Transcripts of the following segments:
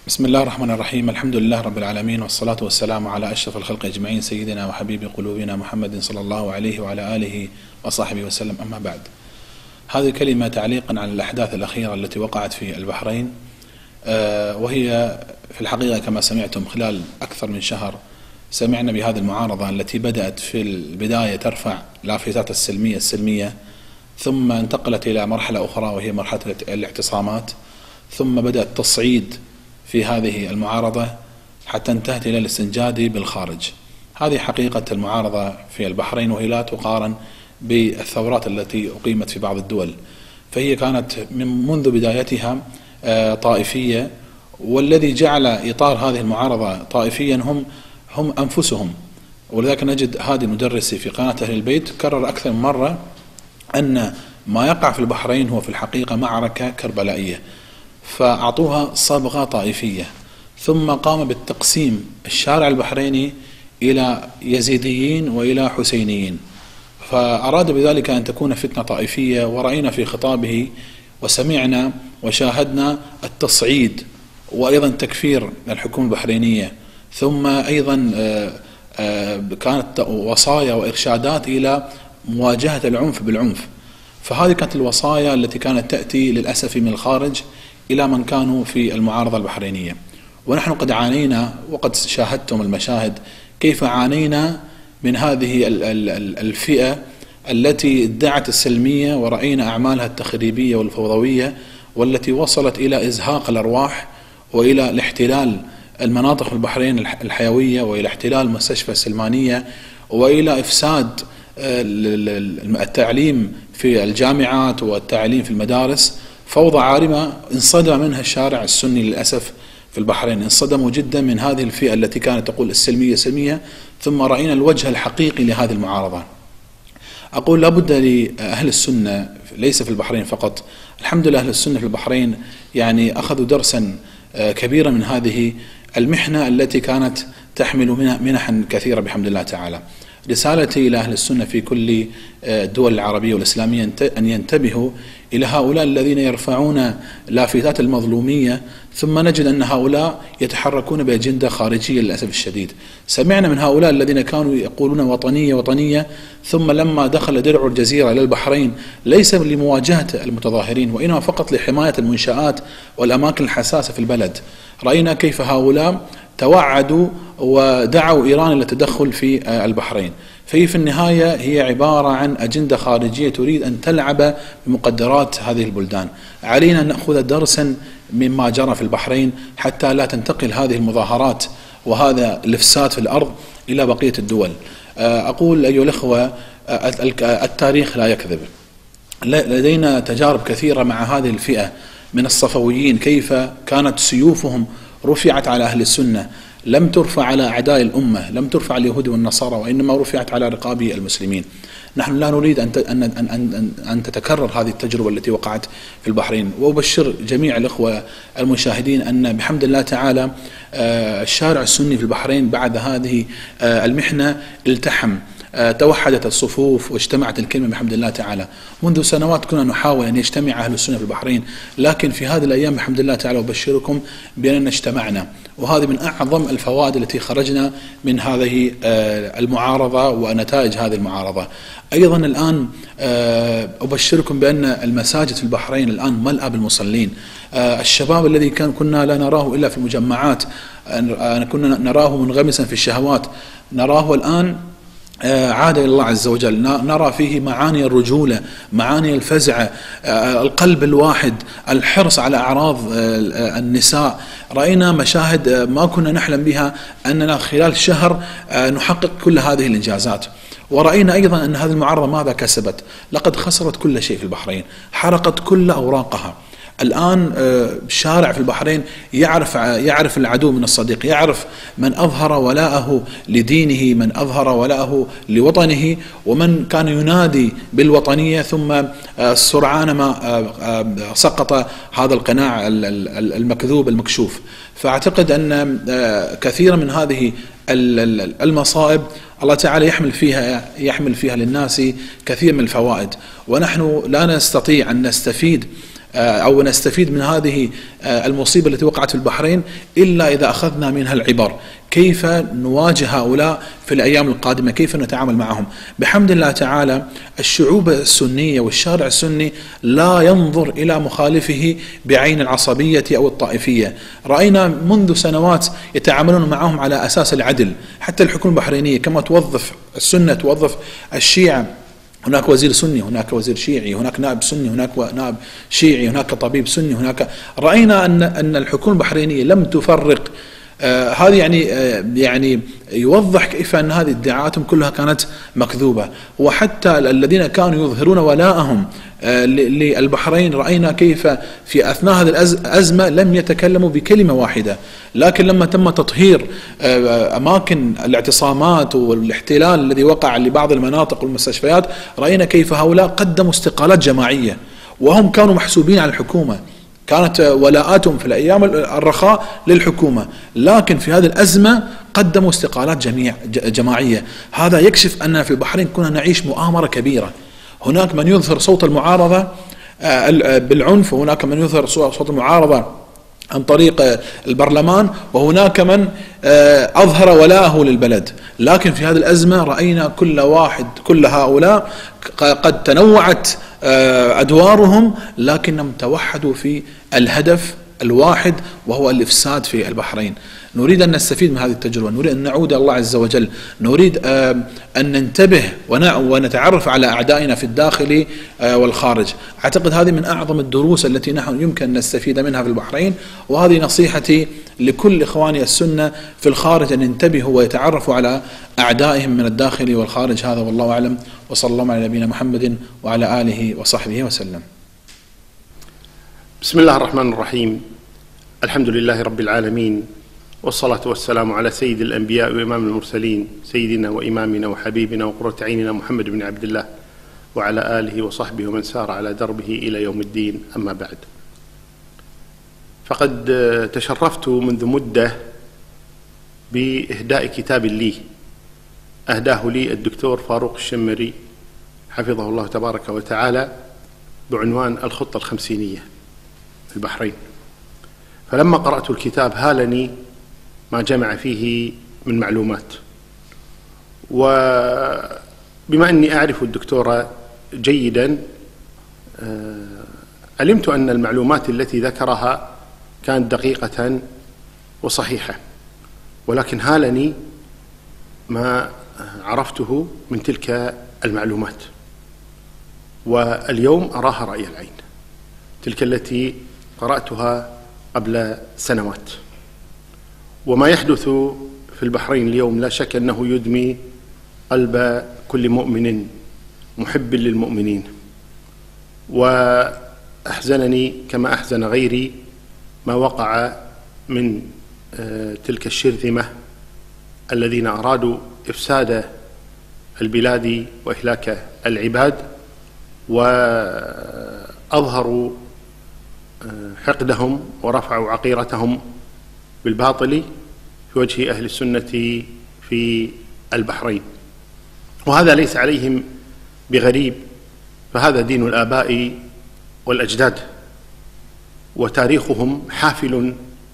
بسم الله الرحمن الرحيم. الحمد لله رب العالمين، والصلاة والسلام على أشرف الخلق أجمعين، سيدنا وحبيب قلوبنا محمد صلى الله عليه وعلى آله وصحبه وسلم. أما بعد، هذه كلمة تعليقا على الأحداث الأخيرة التي وقعت في البحرين، وهي في الحقيقة كما سمعتم خلال أكثر من شهر سمعنا بهذه المعارضة التي بدأت في البداية ترفع لافتات السلمية، ثم انتقلت إلى مرحلة أخرى وهي مرحلة الاعتصامات، ثم بدأ التصعيد في هذه المعارضة حتى انتهت إلى الاستنجاد بالخارج. هذه حقيقة المعارضة في البحرين، وهي لا تقارن بالثورات التي أقيمت في بعض الدول، فهي كانت منذ بدايتها طائفية، والذي جعل إطار هذه المعارضة طائفيا هم أنفسهم. ولذلك نجد هادي المدرسي في قناة أهل البيت كرر أكثر من مرة أن ما يقع في البحرين هو في الحقيقة معركة كربلائية، فأعطوها صبغة طائفية، ثم قام بالتقسيم الشارع البحريني إلى يزيديين وإلى حسينيين، فأراد بذلك أن تكون فتنة طائفية. ورأينا في خطابه وسمعنا وشاهدنا التصعيد وأيضا تكفير الحكومة البحرينية، ثم أيضا كانت وصايا وإرشادات إلى مواجهة العنف بالعنف. فهذه كانت الوصايا التي كانت تأتي للأسف من الخارج إلى من كانوا في المعارضة البحرينية. ونحن قد عانينا، وقد شاهدتم المشاهد كيف عانينا من هذه الفئة التي ادعت السلمية، ورأينا أعمالها التخريبية والفوضوية، والتي وصلت إلى إزهاق الأرواح وإلى الاحتلال المناطق في البحرين الحيوية، وإلى احتلال مستشفى السلمانية، وإلى إفساد التعليم في الجامعات والتعليم في المدارس. فوضى عارمة انصدم منها الشارع السني للأسف في البحرين، انصدموا جدا من هذه الفئة التي كانت تقول السلمية سلمية، ثم رأينا الوجه الحقيقي لهذه المعارضة. أقول لابد لأهل السنة ليس في البحرين فقط، الحمد لله أهل السنة في البحرين يعني أخذوا درسا كبيرا من هذه المحنة التي كانت تحمل منحا كثيرة بحمد الله تعالى. رسالتي إلى أهل السنة في كل الدول العربية والإسلامية أن ينتبهوا إلى هؤلاء الذين يرفعون لافتات المظلومية، ثم نجد أن هؤلاء يتحركون بأجندة خارجية للأسف الشديد. سمعنا من هؤلاء الذين كانوا يقولون وطنية، ثم لما دخل درع الجزيرة إلى البحرين ليس لمواجهة المتظاهرين، وإنما فقط لحماية المنشآت والأماكن الحساسة في البلد. رأينا كيف هؤلاء توعدوا ودعوا إيران للتدخل في البحرين. فهي في النهاية هي عبارة عن أجندة خارجية تريد أن تلعب بمقدرات هذه البلدان. علينا أن نأخذ درسا مما جرى في البحرين حتى لا تنتقل هذه المظاهرات وهذا الإفساد في الأرض إلى بقية الدول. أقول أيها الأخوة، التاريخ لا يكذب. لدينا تجارب كثيرة مع هذه الفئة من الصفويين، كيف كانت سيوفهم رفعت على أهل السنة، لم ترفع على أعداء الأمة، لم ترفع على اليهود والنصارى، وإنما رفعت على رقاب المسلمين. نحن لا نريد أن تتكرر هذه التجربة التي وقعت في البحرين. وأبشر جميع الأخوة المشاهدين أن بحمد الله تعالى الشارع السني في البحرين بعد هذه المحنة التحم، توحدت الصفوف واجتمعت الكلمة بحمد الله تعالى. منذ سنوات كنا نحاول أن يجتمع أهل السنة في البحرين، لكن في هذه الأيام بحمد الله تعالى أبشركم بأننا اجتمعنا، وهذه من أعظم الفوائد التي خرجنا من هذه المعارضة ونتائج هذه المعارضة. أيضا الآن أبشركم بأن المساجد في البحرين الآن ملأة بالمصلين. الشباب الذي كنا لا نراه إلا في المجمعات، كنا نراه منغمسا في الشهوات، نراه الآن عاد إلى الله عز وجل. نرى فيه معاني الرجولة، معاني الفزع، القلب الواحد، الحرص على أعراض النساء. رأينا مشاهد ما كنا نحلم بها أننا خلال شهر نحقق كل هذه الإنجازات. ورأينا أيضا أن هذه المعارضة ماذا كسبت؟ لقد خسرت كل شيء في البحرين، حرقت كل أوراقها. الآن الشارع في البحرين يعرف العدو من الصديق، يعرف من أظهر ولاءه لدينه، من أظهر ولاءه لوطنه، ومن كان ينادي بالوطنية ثم سرعان ما سقط هذا القناع المكذوب المكشوف. فأعتقد أن كثيرا من هذه المصائب الله تعالى يحمل فيها للناس كثير من الفوائد، ونحن لا نستطيع أن نستفيد أو نستفيد من هذه المصيبة التي وقعت في البحرين إلا إذا أخذنا منها العبر، كيف نواجه هؤلاء في الأيام القادمة، كيف نتعامل معهم. بحمد الله تعالى الشعوب السنية والشارع السني لا ينظر إلى مخالفه بعين العصبية أو الطائفية. رأينا منذ سنوات يتعاملون معهم على أساس العدل، حتى الحكومة البحرينية كما توظف السنة توظف الشيعة، هناك وزير سني، هناك وزير شيعي، هناك نائب سني، هناك نائب شيعي، هناك طبيب سني، هناك. رأينا أن الحكومة البحرينية لم تفرق. هذه يعني يوضح كيف أن هذه ادعاءاتهم كلها كانت مكذوبة. وحتى الذين كانوا يظهرون ولاءهم للبحرين رأينا كيف في أثناء هذه الأزمة لم يتكلموا بكلمة واحدة، لكن لما تم تطهير أماكن الاعتصامات والاحتلال الذي وقع لبعض المناطق والمستشفيات، رأينا كيف هؤلاء قدموا استقالات جماعية، وهم كانوا محسوبين على الحكومة، كانت ولاءاتهم في الأيام الرخاء للحكومة، لكن في هذه الأزمة قدموا استقالات جماعية. هذا يكشف أننا في البحرين كنا نعيش مؤامرة كبيرة. هناك من يظهر صوت المعارضة بالعنف، وهناك من يظهر صوت المعارضة عن طريق البرلمان، وهناك من أظهر ولاءه للبلد. لكن في هذه الأزمة رأينا كل هؤلاء قد تنوعت أدوارهم، لكنهم توحدوا في الهدف الواحد وهو الإفساد في البحرين. نريد أن نستفيد من هذه التجربة، نريد أن نعود إلى الله عز وجل، نريد أن ننتبه ونتعرف على أعدائنا في الداخل والخارج. أعتقد هذه من أعظم الدروس التي نحن يمكن أن نستفيد منها في البحرين، وهذه نصيحتي لكل إخواني السنة في الخارج أن ينتبهوا ويتعرفوا على أعدائهم من الداخل والخارج. هذا والله أعلم، وصلى الله على نبينا محمد وعلى آله وصحبه وسلم. بسم الله الرحمن الرحيم. الحمد لله رب العالمين، والصلاة والسلام على سيد الأنبياء وإمام المرسلين، سيدنا وإمامنا وحبيبنا وقرة عيننا محمد بن عبد الله، وعلى آله وصحبه ومن سار على دربه إلى يوم الدين. أما بعد، فقد تشرفت منذ مدة بإهداء كتاب لي أهداه لي الدكتور فاروق الشمري حفظه الله تبارك وتعالى بعنوان الخطة الخمسينية في البحرين. فلما قرأت الكتاب هالني ما جمع فيه من معلومات، وبما أني أعرف الدكتور جيدا علمت أن المعلومات التي ذكرها كانت دقيقة وصحيحة، ولكن هالني ما عرفته من تلك المعلومات، واليوم أراها رأي العين، تلك التي قرأتها قبل سنوات. وما يحدث في البحرين اليوم لا شك أنه يدمي قلب كل مؤمن محب للمؤمنين، وأحزنني كما أحزن غيري ما وقع من تلك الشرذمة الذين أرادوا إفساد البلاد وإهلاك العباد، وأظهروا حقدهم ورفعوا عقيرتهم بالباطل في وجه أهل السنة في البحرين. وهذا ليس عليهم بغريب، فهذا دين الآباء والأجداد، وتاريخهم حافل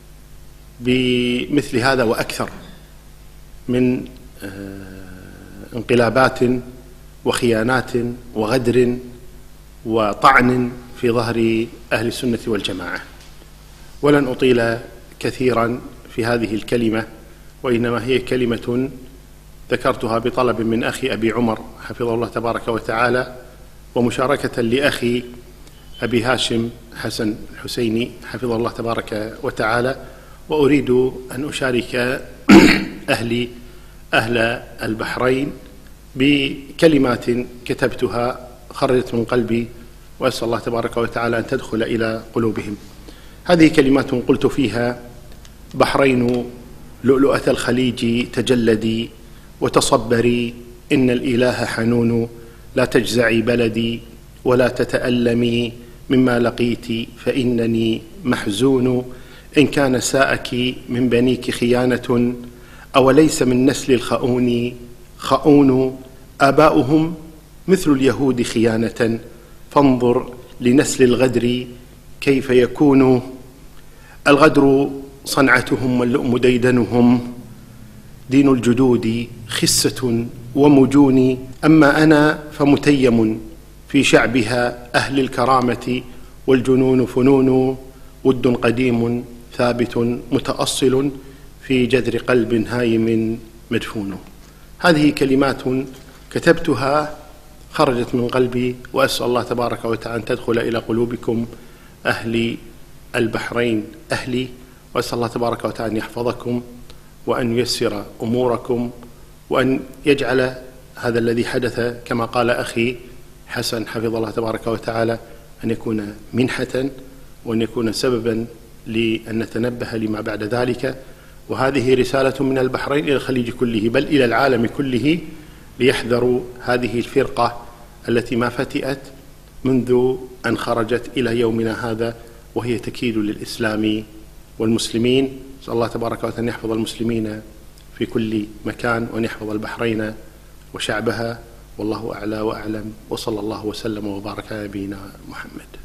بمثل هذا وأكثر من انقلابات وخيانات وغدر وطعن في ظهر أهل السنة والجماعة. ولن أطيل كثيرا في هذه الكلمة، وإنما هي كلمة ذكرتها بطلب من أخي أبي عمر حفظه الله تبارك وتعالى، ومشاركة لأخي أبي هاشم حسن الحسيني حفظه الله تبارك وتعالى. وأريد أن أشارك أهل البحرين بكلمات كتبتها خرجت من قلبي، وأسأل الله تبارك وتعالى أن تدخل إلى قلوبهم. هذه كلمات قلت فيها: بحرين لؤلؤة الخليج تجلدي وتصبري، إن الإله حنون، لا تجزعي بلدي ولا تتألمي مما لقيت، فإنني محزون، إن كان ساءك من بنيك خيانة، أوليس من نسل الخؤون خؤون، آباؤهم مثل اليهود خيانة، فانظر لنسل الغدر كيف يكون الغدر صنعتهم واللؤم ديدنهم، دين الجدود خسة ومجون، أما أنا فمتيم في شعبها أهل الكرامة، والجنون فنون، ود قديم ثابت متأصل، في جذر قلب هايم مدفون. هذه كلمات كتبتها خرجت من قلبي، وأسأل الله تبارك وتعالى أن تدخل إلى قلوبكم أهل البحرين أهلي، وأسأل الله تبارك وتعالى أن يحفظكم وأن ييسر أموركم، وأن يجعل هذا الذي حدث كما قال أخي حسن حفظ الله تبارك وتعالى أن يكون منحة، وأن يكون سببا لأن نتنبه لما بعد ذلك. وهذه رسالة من البحرين إلى الخليج كله، بل إلى العالم كله، ليحذروا هذه الفرقة التي ما فتئت منذ أن خرجت إلى يومنا هذا، وهي تكيد للإسلام والمسلمين. نسأل الله تبارك وتعالى أن يحفظ المسلمين في كل مكان، وأن يحفظ البحرين وشعبها، والله أعلى وأعلم، وصلى الله وسلم وبارك على نبينا محمد.